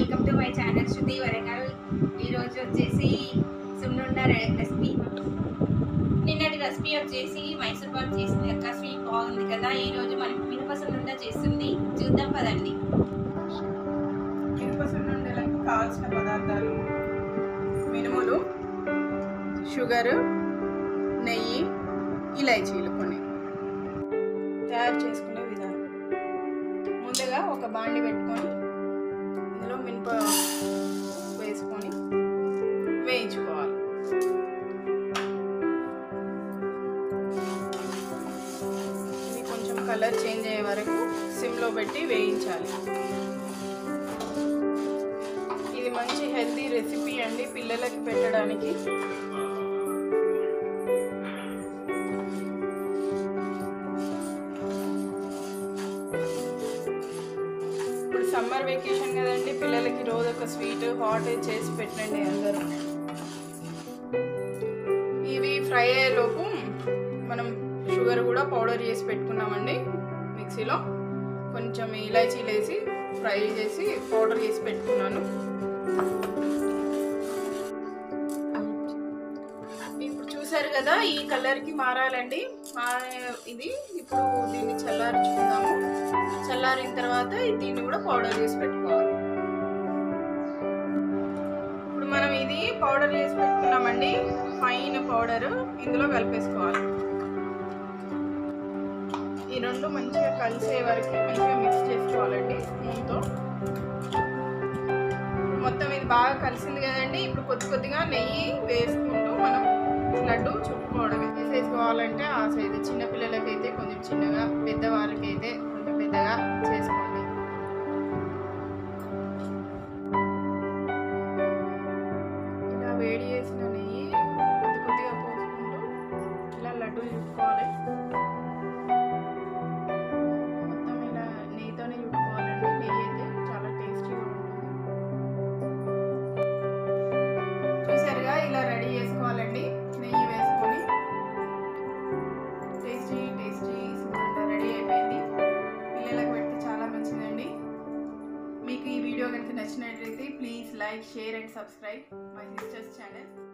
Welcome to my channel Shruti Warangal. ఈరోజు వచ్చేసి సున్నుండ recipe. నిన్నటి రెసిపీ వచ్చేసి మైసూర్ పాక్ చేసింది అక్క, స్వీట్ బాగుంది కదా. ఈరోజు మనం మినప సున్నుండ చేస్తుంది, చూద్దాం పదండి. మినప సున్నుండలకు కావాల్సిన పదార్థాలు: మినుములు, షుగరు, నెయ్యి, ఇలైచీలు. కొన్ని తయారు చేసుకునే విధానం: ముందుగా ఒక బాండి పెట్టుకొని ఇందులో మినప వేసుకొని వేయించుకోవాలి. ఇది కొంచెం కలర్ చేంజ్ అయ్యే వరకు సిమ్లో పెట్టి వేయించాలి. ఇది మంచి హెల్తీ రెసిపీ అండి, పిల్లలకి పెట్టడానికి. ఇప్పుడు సమ్మర్ వెకేషన్ కదండి, పిల్లలకి రోజు ఒక స్వీట్ హాట్ చేసి పెట్టండి అందరూ. ఇవి ఫ్రై అయ్యేలోపు మనం షుగర్ కూడా పౌడర్ చేసి పెట్టుకున్నామండి. మిక్సీలో కొంచెం ఇలాచీలు వేసి ఫ్రై చేసి పౌడర్ చేసి పెట్టుకున్నాను. ఇప్పుడు చూసారు కదా, ఈ కలర్కి మారాలండి. ఇది ఇప్పుడు దీన్ని చల్లారించుకుందాము. చల్లారిన తర్వాత దీన్ని కూడా పౌడర్ చేసి పెట్టుకోవాలి. ఇప్పుడు మనం ఇది పౌడర్ చేసి పెట్టుకున్నామండి, ఫైన్ పౌడర్ ఇందులో కలిపేసుకోవాలి. ఈ రెండు మంచిగా కలిసే వరకు మంచిగా మిక్స్ చేసుకోవాలండి స్పూన్తో. మొత్తం ఇది బాగా కలిసింది కదండి. ఇప్పుడు కొద్ది కొద్దిగా నెయ్యి వేసుకుంటూ మనం లడ్డు చుట్టుకోవడమే. వేసేసుకోవాలంటే ఆ సైజు, చిన్నపిల్లలకైతే కొంచెం చిన్నగా, పెద్దవాళ్ళకైతే కొంచెం పెద్దగా చేసుకోండి. ఇలా వేడి చేసిన నెయ్యి కొద్ది కొద్దిగా పోసుకుంటూ ఇలా లడ్డు చుట్టుకోవాలి. మొత్తం ఇలా నెయ్యితోనే చుట్టుకోవాలండి. నెయ్యి అయితే చాలా టేస్టీగా ఉంటుంది. చూసారుగా, ఇలా రెడీ చేసుకోవాలండి. నెయ్యి వేసుకొని టేస్టీ సున్నుండ రెడీ అయిపోయింది. పిల్లలకు పెడితే చాలా మంచిదండి. మీకు ఈ వీడియో కనుక నచ్చినట్లయితే please like, share and subscribe my sister's channel.